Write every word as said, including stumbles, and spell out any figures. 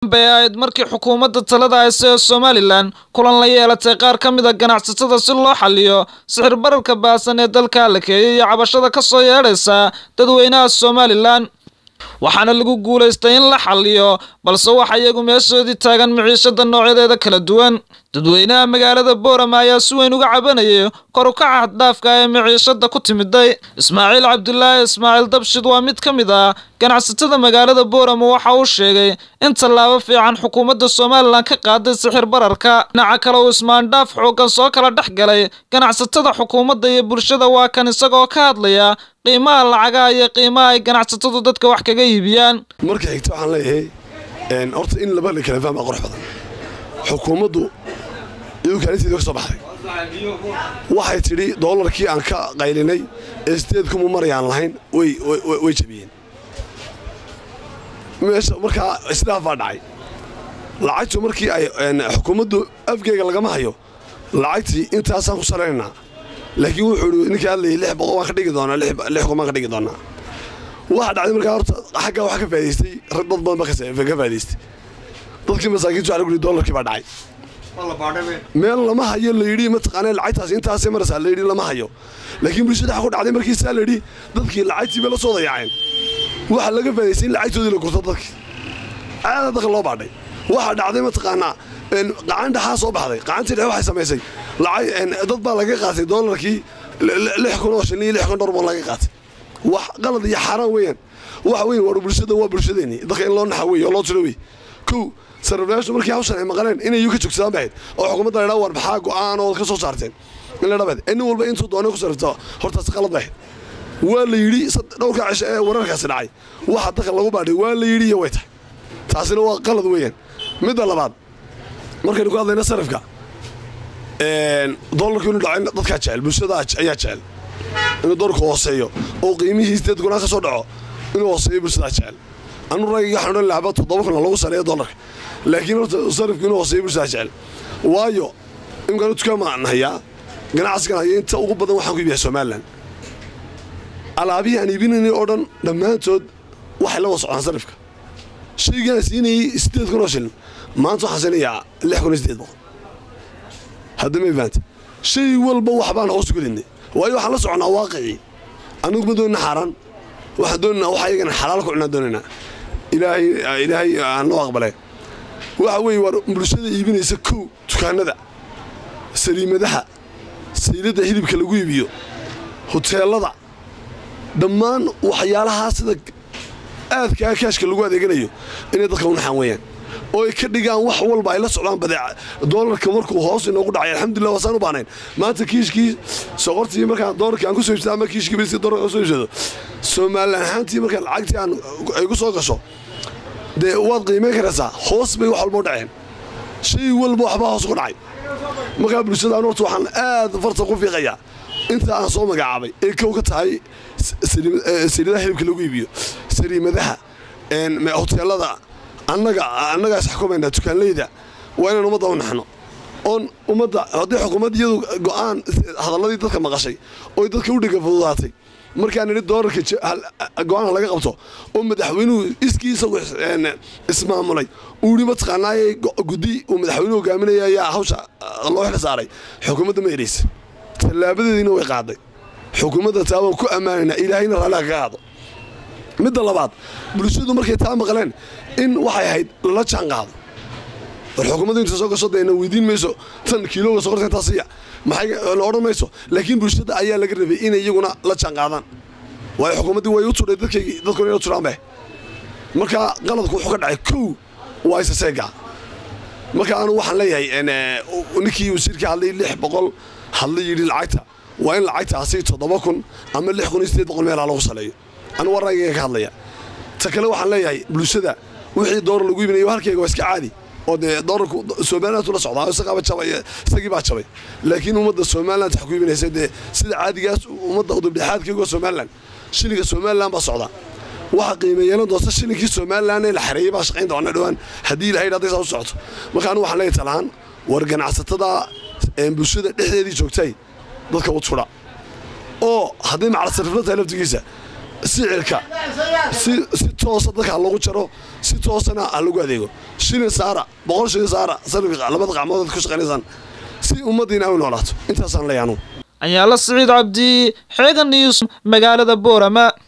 Beayd markii xukuumadda talada ay ee Somaliland kulan la yeelatay qaar ka mid ah ganacsatada si loo xalliyo sicir bararka baasan ee dalka la keenay iyo cabashada ka soo yeedhaysa dadweynaha Somaliland waxaana lagu guuleystay in la xalliyo balse waxa iyagu meeshoodii taagan maciishada noocyadeeda kala duwan dadweynaha magaalada Boorama ayaa si weyn uga cabanayay kor u kaca dhaafka ee maciishada ku timiday Ismaaciil Cabdullaahi Ismaaciil Dabshid waa mid ka mid ah ganacsatada magaalada Boorama waxa uu sheegay in tallaabo fiican xukuumadda Somaliland ka qaaday sicir bararka dhinaca kale oo Ismaan Dhaaf xoogan soo kala dhaxgalay ganacsatada xukuumadda iyo bulshada waa kan isagoo ka hadlaya qiimaha lacagaha iyo qiimaha ay ganacsatadu dadka wax kaga iibiyaan marka xigta waxaan leeyahay een horta in laba kala fahmo qurux badan xukuumaddu iyo kaalintooda ka soo baxday waxay tiri dollarkii aan ka qaylinay ee sideed kuma marayaan lahayn way way jabiyeen meesha marka islaaf dhacay lacagtu markii ay xukuumaddu afgeega laga ma hayo lacagtii intaas aan ku saleynaa laakiin wuxuu ninka hadlay lix boqol waan ka dhigi doonaa lix kuma ka dhigi doonaa waxa dhacday markaa horta xagga waxa ka faa'iideystay dad badan ba ka faa'iideystay dadkii masaakiintu waxa lagu dollarkii baa dhacay wala baadhay meel lama hayo la yiri ma taqaanay lacagtaas intaas marasa la yiri lama hayo laakiin bulshada waxa ku dhacday markii saa la yiri dadkii lacagtii baa la soo dayaceen waxa laga faa'iideystay lacagtoodii la gurto dadkii aad dadka loo baadhay waxa dhacday ma taqaanaa in qacan dhaxaa soo baxday qacantii dhexe waxay sameysay lacag dad baa laga qaatay dollarkii lix kun oo shilin lix kun dollar laga qaatay wax qalad iyo xaraan weeyaan waxa weyn war bulshada waa bulshadeeni dadka in loo naxaweeyo loo tirooy ku sariflaashu markii hawshan ay maqaleen inay uu ka joogsadaan bayd oo xukuumadda ay war maxaa go'aan oo ka soo saarteen in la dhabaad in walba intuu doono ku sarifto horta qalad bayd waa la yiri dhowrka cisho ee wararkaas dhacay waxa dadka lagu baadhay waa la yiri way tahay taasina waa qalad weeyaan mid labaad markay ku hadlayna sarifka een dollarku inuu dhacay dadka jecel bulshada ayaa jecel inuu dollarku hooseeyo oo qiimihiisa dadkuna ka soo dhaco inuu hooseeyo bulshada jecel anu raayiga xanuun laaba toddoba kun lagu saleeyo dollarka laakiin horta sarifku inuu hooseeyo bulshada jecel waayo in gaar tuka ma nahaya ganacsiga ay inta ugu badan waxaan ku iibiyaa Somaliland alaabihi aan iibinayna oo dhan dhamaantood waxa la wasocon sarifka shaygan siinay sideed kun oo shilin maanta xasaniya lix kun iyo sideed boqol hadda ma fahanti shay walba waxbaan hoos gulinay waayo waxaan la soconaa waaqici anigu ma doonaa xaraan waxa doonaa waxa iyagan xalaal ku cunaa doonaa ilaahay ilaahay aan loo aqbalay waxa weey war bulshada iibinaysa ku dukaanada saliimadaha siilada hilibka lagu iibiyo hoteelada dhammaan waxyaalaha sida aadka kaashka lagu adeeganayo inay dadka u naxan weeyaan oo ka dhigaan wax walba ay la socdaan badeec dollarka markuu hoos inoogu dhacay alxamdulillah wasaan u baanayn maanta kiishkii soqortii marka dollarka aan ku soo iibsaday ama kiishkii bisi dollar soo iibsado Somaliland ahaantii marka lacagtii aan ay ku soo gasho de waad qiimeyn karaysaa hoos bay wax walba u dhaceen shay walba waxba hoos ku dhacay marka bulshada aan horta waxaan aad farta ku fiiqaya inta aan soo magacaabay ee ka uga tahay saliidaha hilibka lagu iibiyo saliimadaha een hoteelada annaga annaga saxkumayna dukaanleyda waa inaan umada u naxno on umada hadii xukuumadiyadu go'aan hadaladii dadka maqashay oo dadka u dhiga fududaatay markaan nidhi dollarka go'aan laga qabto oo madaxweynuhu iskiisa ismaamulay uu ma taqaanay gudi oo madaxweynuhu hogaaminaya ayaa hawsha loo xil saaray xukuumadda Meeris talaabadeedina way qaaday xukuumadda taabo ku amaanayna ilaahayna raali ka qaado mid labaad bulshadu markay taa maqleen in waxay ahayd la jaan qaado war xukuumaddu inta soo gasho deena weydiin mayso tan kiilooga sokorta taasiya maxay la oran mayso laakiin bulshada ayaa laga rabay in iyaguna la jaan qaadaan way xukuumaddu way u tuuray dadkii dadkuna inay turaan bay marka qaladku wuxuu ka dhacay kow waa isaga marka aanu waxaan leeyahay in ninkii wasiirka hadlay lix boqol hadlay yiri lacagta waa in lacagtaasi toddoba kun ama lix kun iyo sideed boqol meel lagu saleeyo anu warayga ka hadlaya ta kale waxaan leeyahay bulshada wixii door lagu iibinayo halkeega waa iska caadi oo de doorku Somaliland la socdaa isaga jabay isagii baa jabay laakiin umada Somaliland wax ku iibinaysa de sida caadigaas umada u dibdhaxaadkeega Somaliland shiliga Somaliland baa socda waxa qiimeeyeen doorta shiligii Somaliland ee la xareeyay baa shaqeyn doona dhawaan hadii ilaahay haday soo socdo marka anu waxaan leeyahay talaan war ganacsatada ee bulshada dhexdeedii joogtay dadka u tura oo hadii macalin sariflada laftigiisa sicirka si si toosa dadka lagu jaro si toosana ha lagu adeego shilin saara boqol shilin saara sanadka labada qacmood ku shaqaynaysan si ummadina u noolaato intaasaan leeyahay ayaa la Siciid Cabdi xeegan news magaalada Boorama.